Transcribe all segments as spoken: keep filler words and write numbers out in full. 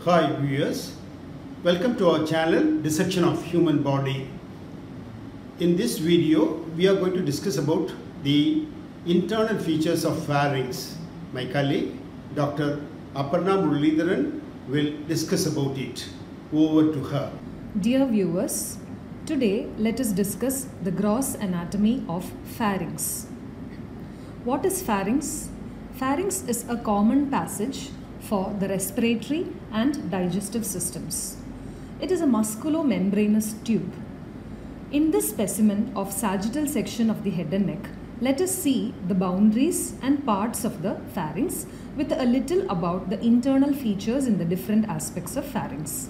Hi viewers, welcome to our channel Dissection of Human Body. In this video, we are going to discuss about the internal features of pharynx. My colleague Doctor Aparna Muralidharan will discuss about it. Over to her. Dear viewers, today let us discuss the gross anatomy of pharynx. What is pharynx? Pharynx is a common passage for the respiratory and digestive systems. It is a musculo-membranous tube. In this specimen of sagittal section of the head and neck, let us see the boundaries and parts of the pharynx with a little about the internal features in the different aspects of pharynx.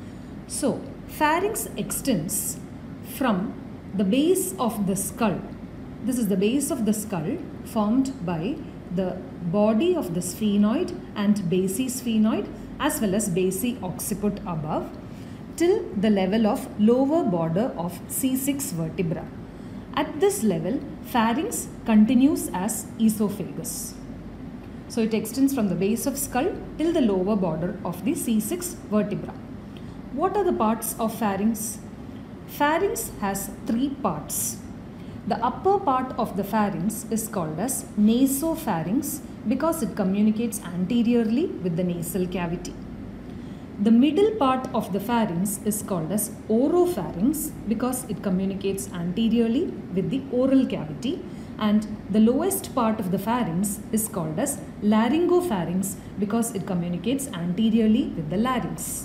So, pharynx extends from the base of the skull. This is the base of the skull formed by the body of the sphenoid and basisphenoid as well as basi-occiput above till the level of lower border of C six vertebra. At this level, pharynx continues as esophagus. So it extends from the base of skull till the lower border of the C six vertebra. What are the parts of pharynx? Pharynx has three parts. The upper part of the pharynx is called as nasopharynx because it communicates anteriorly with the nasal cavity. The middle part of the pharynx is called as oropharynx because it communicates anteriorly with the oral cavity, and the lowest part of the pharynx is called as laryngopharynx because it communicates anteriorly with the larynx.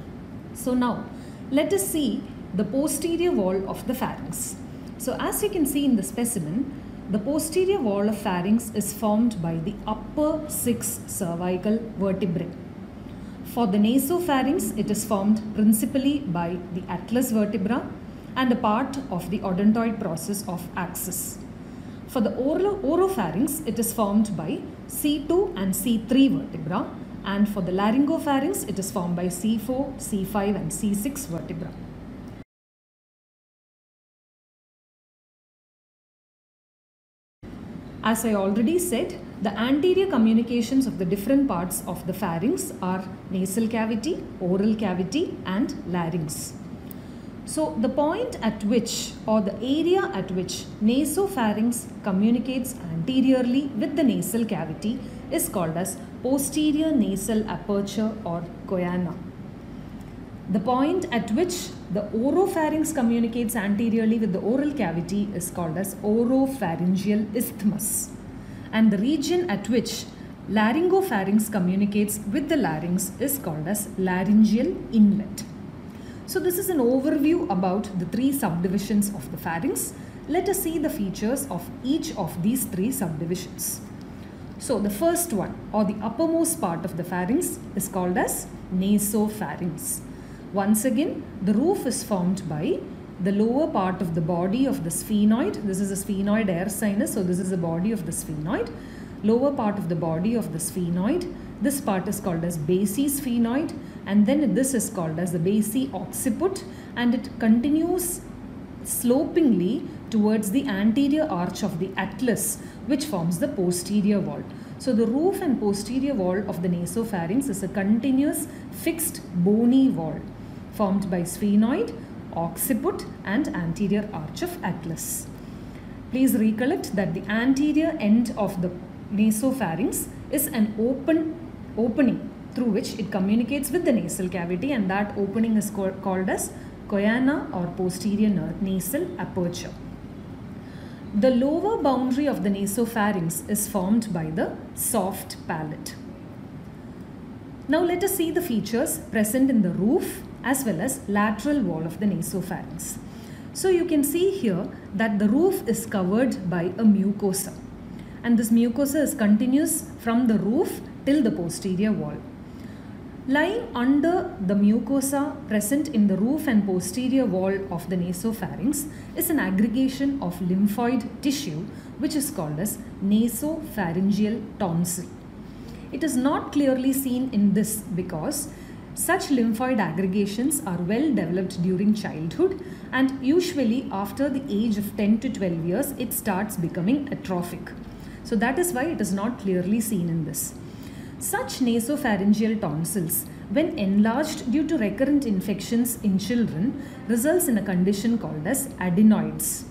So now let us see the posterior wall of the pharynx. So as you can see in the specimen, the posterior wall of pharynx is formed by the upper six cervical vertebrae. For the nasopharynx, it is formed principally by the atlas vertebra and a part of the odontoid process of axis. For the oral, oropharynx, it is formed by C two and C three vertebra, and for the laryngopharynx, it is formed by C four, C five and C six vertebra. As I already said, the anterior communications of the different parts of the pharynx are nasal cavity, oral cavity and larynx. So the point at which or the area at which nasopharynx communicates anteriorly with the nasal cavity is called as posterior nasal aperture or choana. The point at which the oropharynx communicates anteriorly with the oral cavity is called as oropharyngeal isthmus, and the region at which laryngopharynx communicates with the larynx is called as laryngeal inlet. So this is an overview about the three subdivisions of the pharynx. Let us see the features of each of these three subdivisions. So the first one, or the uppermost part of the pharynx, is called as nasopharynx. Once again, the roof is formed by the lower part of the body of the sphenoid. This is a sphenoid air sinus, so this is the body of the sphenoid. Lower part of the body of the sphenoid. This part is called as basisphenoid, and then this is called as the basi-occiput, and it continues slopingly towards the anterior arch of the atlas, which forms the posterior wall. So the roof and posterior wall of the nasopharynx is a continuous fixed bony wall formed by sphenoid, occiput and anterior arch of atlas. Please recollect that the anterior end of the nasopharynx is an open opening through which it communicates with the nasal cavity, and that opening is called as choana or posterior nasal aperture. The lower boundary of the nasopharynx is formed by the soft palate. Now let us see the features present in the roof as well as lateral wall of the nasopharynx. So you can see here that the roof is covered by a mucosa, and this mucosa is continuous from the roof till the posterior wall. Lying under the mucosa present in the roof and posterior wall of the nasopharynx is an aggregation of lymphoid tissue which is called as nasopharyngeal tonsil. It is not clearly seen in this because such lymphoid aggregations are well developed during childhood, and usually after the age of ten to twelve years it starts becoming atrophic. So that is why it is not clearly seen in this. Such nasopharyngeal tonsils, when enlarged due to recurrent infections in children, results in a condition called as adenoids.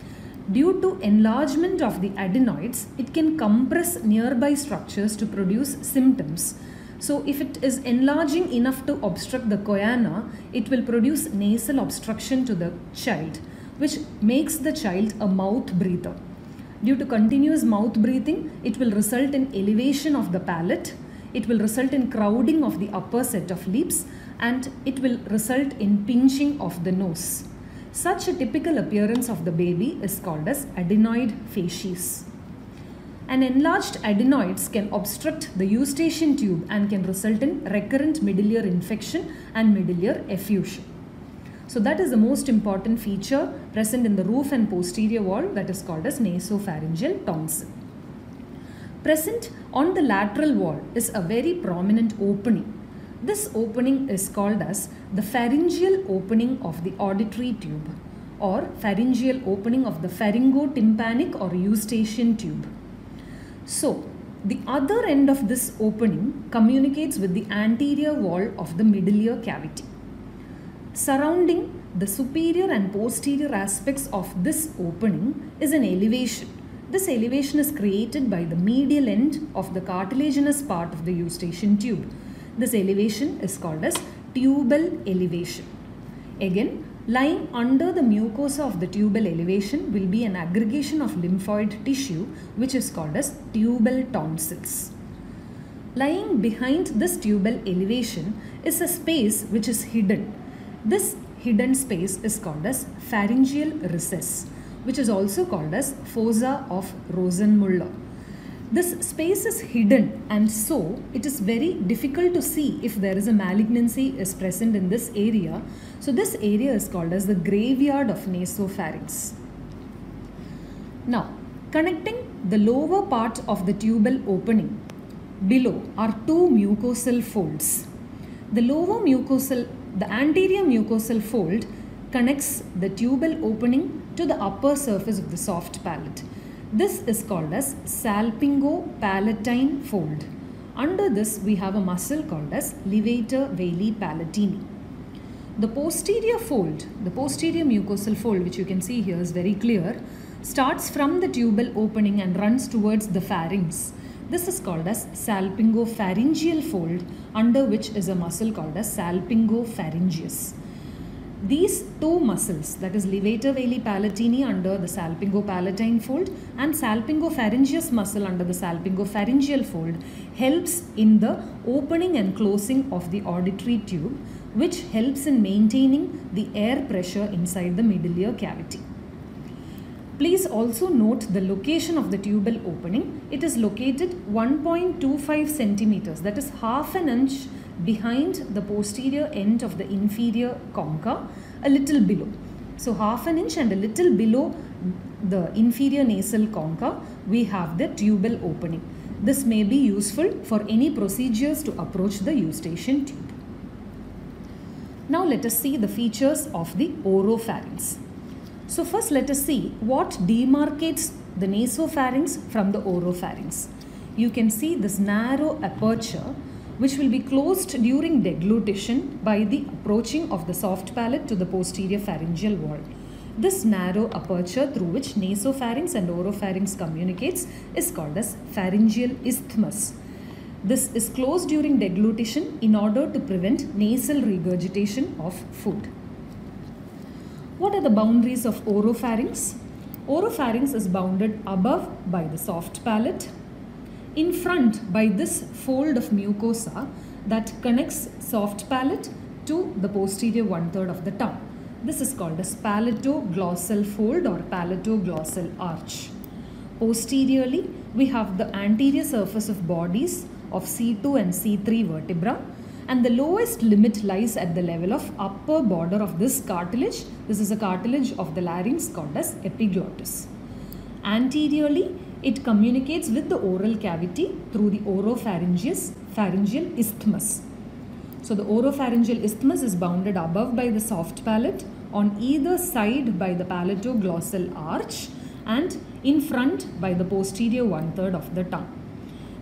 Due to enlargement of the adenoids, it can compress nearby structures to produce symptoms. So if it is enlarging enough to obstruct the choana, it will produce nasal obstruction to the child, which makes the child a mouth breather. Due to continuous mouth breathing, it will result in elevation of the palate, it will result in crowding of the upper set of lips, and it will result in pinching of the nose. Such a typical appearance of the baby is called as adenoid facies. An enlarged adenoids can obstruct the eustachian tube and can result in recurrent middle ear infection and middle ear effusion. So that is the most important feature present in the roof and posterior wall, that is called as nasopharyngeal tonsil. Present on the lateral wall is a very prominent opening. This opening is called as the pharyngeal opening of the auditory tube or pharyngeal opening of the pharyngotympanic or eustachian tube. So, the other end of this opening communicates with the anterior wall of the middle ear cavity. Surrounding the superior and posterior aspects of this opening is an elevation. This elevation is created by the medial end of the cartilaginous part of the eustachian tube. This elevation is called as tubal elevation. Again, lying under the mucosa of the tubal elevation will be an aggregation of lymphoid tissue, which is called as tubal tonsils. Lying behind this tubal elevation is a space which is hidden. This hidden space is called as pharyngeal recess, which is also called as fossa of Rosenmuller. This space is hidden, and so it is very difficult to see if there is a malignancy is present in this area. So this area is called as the graveyard of nasopharynx. Now, connecting the lower part of the tubal opening below are two mucosal folds. The lower mucosal, the anterior mucosal fold connects the tubal opening to the upper surface of the soft palate. This is called as salpingo-palatine fold. Under this, we have a muscle called as levator veli palatini. The posterior fold, the posterior mucosal fold, which you can see here is very clear, starts from the tubal opening and runs towards the pharynx. This is called as salpingopharyngeal fold, under which is a muscle called as salpingopharyngeus. These two muscles, that is levator veli palatini under the salpingo-palatine fold and salpingopharyngeus muscle under the salpingopharyngeal fold, helps in the opening and closing of the auditory tube, which helps in maintaining the air pressure inside the middle ear cavity. Please also note the location of the tubal opening. It is located one point two five centimeters, that is half an inch behind the posterior end of the inferior concha, a little below. So half an inch and a little below the inferior nasal concha, we have the tubal opening. This may be useful for any procedures to approach the eustachian tube. Now let us see the features of the oropharynx. So first let us see what demarcates the nasopharynx from the oropharynx. You can see this narrow aperture which will be closed during deglutition by the approaching of the soft palate to the posterior pharyngeal wall. This narrow aperture through which nasopharynx and oropharynx communicates is called as pharyngeal isthmus. This is closed during deglutition in order to prevent nasal regurgitation of food. What are the boundaries of oropharynx? Oropharynx is bounded above by the soft palate, in front by this fold of mucosa that connects soft palate to the posterior one-third of the tongue. This is called as palatoglossal fold or palatoglossal arch. Posteriorly, we have the anterior surface of bodies of C two and C three vertebra, and the lowest limit lies at the level of upper border of this cartilage. This is a cartilage of the larynx called as epiglottis. Anteriorly, it communicates with the oral cavity through the oropharyngeus pharyngeal isthmus. So the oropharyngeal isthmus is bounded above by the soft palate, on either side by the palatoglossal arch, and in front by the posterior one-third of the tongue.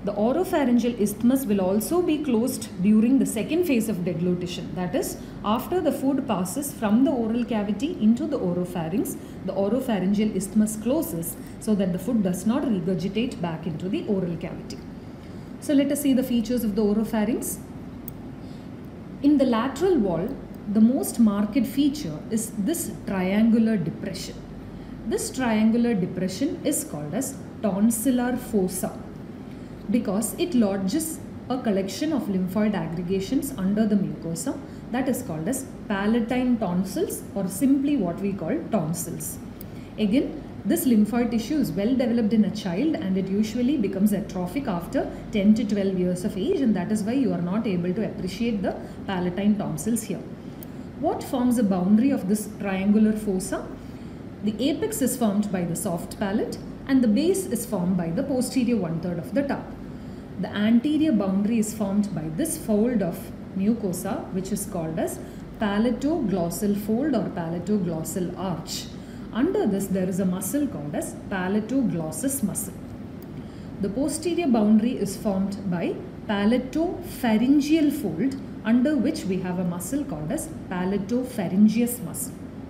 The oropharyngeal isthmus will also be closed during the second phase of deglutition. That is, after the food passes from the oral cavity into the oropharynx, the oropharyngeal isthmus closes so that the food does not regurgitate back into the oral cavity. So let us see the features of the oropharynx. In the lateral wall, the most marked feature is this triangular depression. This triangular depression is called as tonsillar fossa, because it lodges a collection of lymphoid aggregations under the mucosa that is called as palatine tonsils, or simply what we call tonsils. Again, this lymphoid tissue is well developed in a child and it usually becomes atrophic after ten to twelve years of age, and that is why you are not able to appreciate the palatine tonsils here. What forms the boundary of this triangular fossa? The apex is formed by the soft palate and the base is formed by the posterior one-third of the tongue. The anterior boundary is formed by this fold of mucosa, which is called as palatoglossal fold or palatoglossal arch. Under this, there is a muscle called as palatoglossus muscle. The posterior boundary is formed by palatopharyngeal fold, under which we have a muscle called as palatopharyngeus muscle.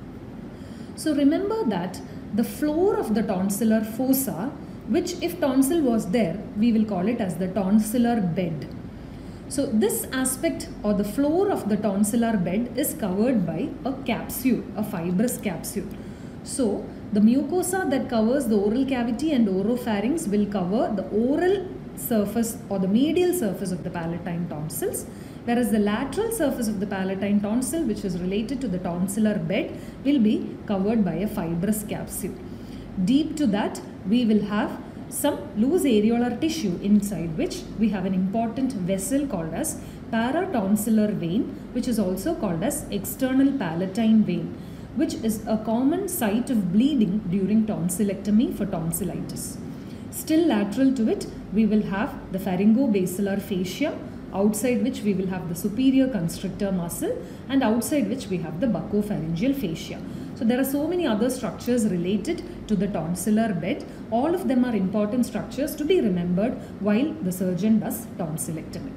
So remember that the floor of the tonsillar fossa, which if tonsil was there, we will call it as the tonsillar bed. So this aspect or the floor of the tonsillar bed is covered by a capsule, a fibrous capsule. So the mucosa that covers the oral cavity and oropharynx will cover the oral surface or the medial surface of the palatine tonsils, whereas the lateral surface of the palatine tonsil, which is related to the tonsillar bed, will be covered by a fibrous capsule. Deep to that, we will have some loose areolar tissue, inside which we have an important vessel called as paratonsillar vein, which is also called as external palatine vein, which is a common site of bleeding during tonsillectomy for tonsillitis. Still lateral to it, we will have the pharyngobasilar fascia, outside which we will have the superior constrictor muscle, and outside which we have the buccopharyngeal fascia. So there are so many other structures related to the tonsillar bed. All of them are important structures to be remembered while the surgeon does tonsillectomy.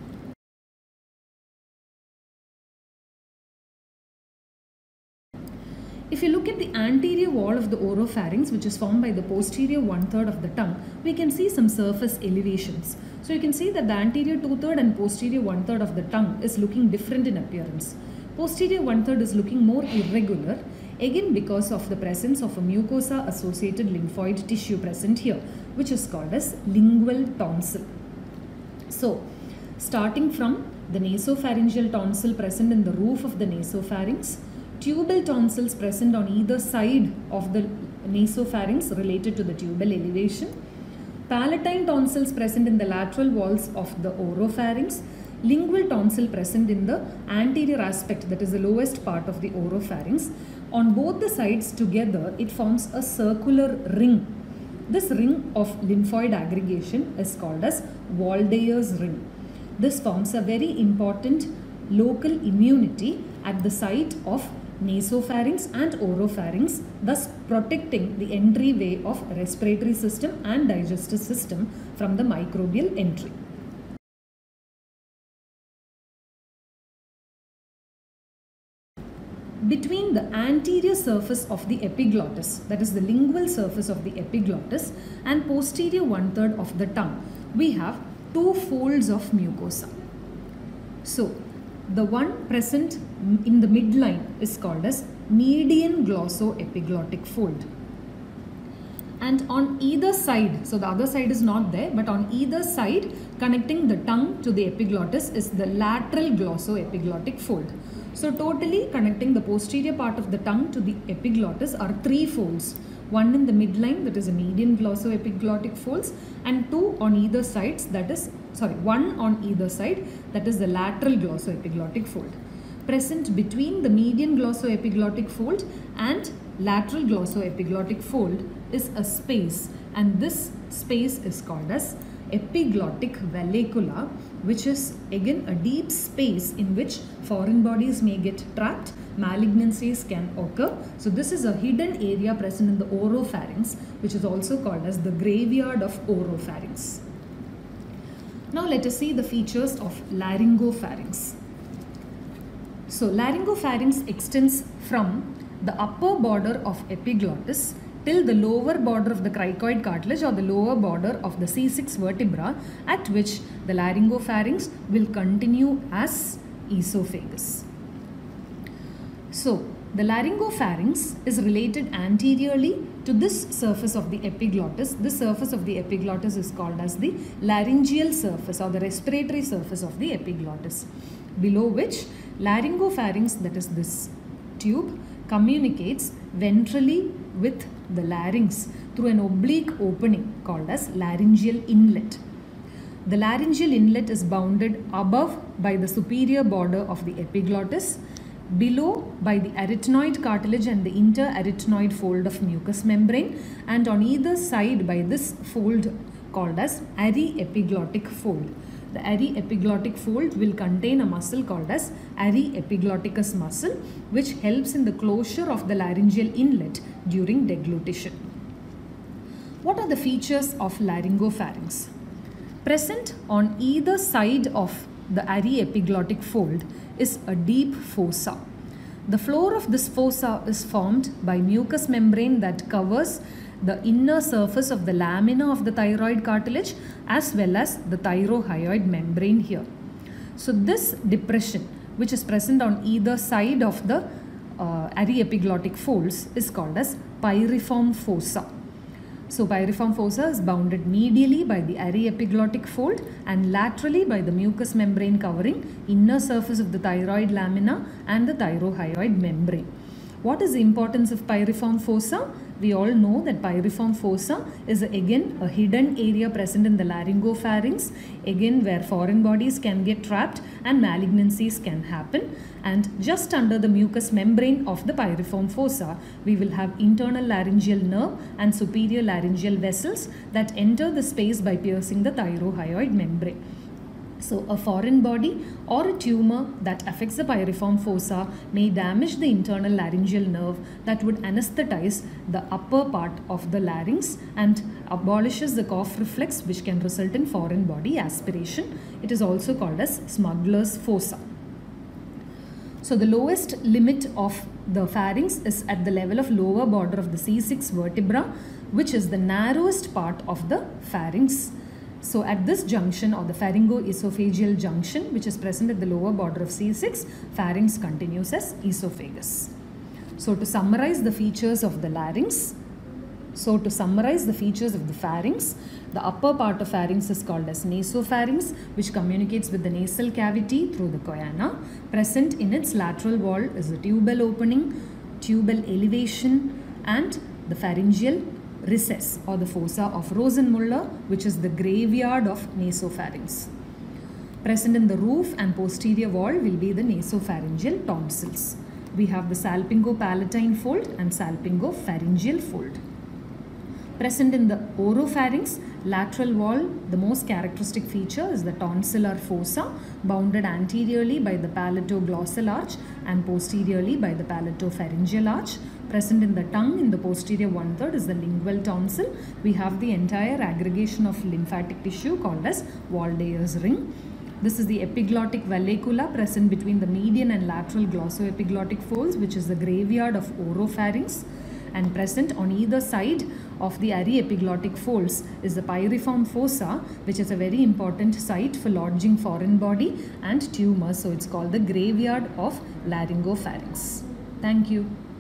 If you look at the anterior wall of the oropharynx, which is formed by the posterior one-third of the tongue, we can see some surface elevations. So you can see that the anterior two-third and posterior one-third of the tongue is looking different in appearance. Posterior one-third is looking more irregular, again because of the presence of a mucosa associated lymphoid tissue present here, which is called as lingual tonsil. So starting from the nasopharyngeal tonsil present in the roof of the nasopharynx, tubal tonsils present on either side of the nasopharynx related to the tubal elevation, palatine tonsils present in the lateral walls of the oropharynx, lingual tonsil present in the anterior aspect, that is the lowest part of the oropharynx. On both the sides together, it forms a circular ring. This ring of lymphoid aggregation is called as Waldeyer's ring. This forms a very important local immunity at the site of nasopharynx and oropharynx, thus protecting the entryway of respiratory system and digestive system from the microbial entry. Between the anterior surface of the epiglottis, that is the lingual surface of the epiglottis, and posterior one-third of the tongue, we have two folds of mucosa. So, the one present in the midline is called as median glossoepiglottic fold. And on either side, so the other side is not there, but on either side connecting the tongue to the epiglottis is the lateral glossoepiglottic fold. So totally connecting the posterior part of the tongue to the epiglottis are three folds. One in the midline, that is a median glossoepiglottic folds, and two on either sides, that is, sorry, one on either side, that is the lateral glossoepiglottic fold. Present between the median glossoepiglottic fold and lateral glossoepiglottic fold is a space, and this space is called as epiglottic vallecula, which is again a deep space in which foreign bodies may get trapped, malignancies can occur. So this is a hidden area present in the oropharynx, which is also called as the graveyard of oropharynx. Now let us see the features of laryngopharynx. So laryngopharynx extends from the upper border of epiglottis till the lower border of the cricoid cartilage or the lower border of the C six vertebra, at which the laryngopharynx will continue as esophagus. So the laryngopharynx is related anteriorly to this surface of the epiglottis. This surface of the epiglottis is called as the laryngeal surface or the respiratory surface of the epiglottis, below which laryngopharynx, that is this tube, communicates ventrally with the larynx through an oblique opening called as laryngeal inlet. The laryngeal inlet is bounded above by the superior border of the epiglottis, below by the arytenoid cartilage and the interarytenoid fold of mucous membrane, and on either side by this fold called as aryepiglottic fold. The aryepiglottic fold will contain a muscle called as aryepiglotticus muscle, which helps in the closure of the laryngeal inlet during deglutition. What are the features of laryngopharynx? Present on either side of the aryepiglottic fold is a deep fossa. The floor of this fossa is formed by mucous membrane that covers the inner surface of the lamina of the thyroid cartilage as well as the thyrohyoid membrane here. So this depression, which is present on either side of the uh, aryepiglottic folds, is called as pyriform fossa. So pyriform fossa is bounded medially by the aryepiglottic fold and laterally by the mucous membrane covering inner surface of the thyroid lamina and the thyrohyoid membrane. What is the importance of pyriform fossa? We all know that pyriform fossa is again a hidden area present in the laryngopharynx, again where foreign bodies can get trapped and malignancies can happen. And just under the mucous membrane of the pyriform fossa, we will have internal laryngeal nerve and superior laryngeal vessels that enter the space by piercing the thyrohyoid membrane. So a foreign body or a tumor that affects the pyriform fossa may damage the internal laryngeal nerve that would anesthetize the upper part of the larynx and abolishes the cough reflex, which can result in foreign body aspiration. It is also called as smuggler's fossa. So the lowest limit of the pharynx is at the level of lower border of the C six vertebra, which is the narrowest part of the pharynx. So at this junction, or the pharyngoesophageal junction, which is present at the lower border of C six, pharynx continues as esophagus. So to summarize the features of the larynx, so to summarize the features of the pharynx, the upper part of pharynx is called as nasopharynx, which communicates with the nasal cavity through the choana. Present in its lateral wall is the tubal opening, tubal elevation, and the pharyngeal recess or the fossa of Rosenmuller, which is the graveyard of nasopharynx. Present in the roof and posterior wall will be the nasopharyngeal tonsils. We have the salpingo-palatine fold and salpingo-pharyngeal fold. Present in the oropharynx lateral wall, the most characteristic feature is the tonsillar fossa, bounded anteriorly by the palatoglossal arch and posteriorly by the palatopharyngeal arch. Present in the tongue in the posterior one-third is the lingual tonsil. We have the entire aggregation of lymphatic tissue called as Waldeyer's ring. This is the epiglottic vallecula present between the median and lateral glossoepiglottic folds, which is the graveyard of oropharynx. And present on either side of the aryepiglottic folds is the pyriform fossa, which is a very important site for lodging foreign body and tumors. So it's called the graveyard of laryngopharynx. Thank you.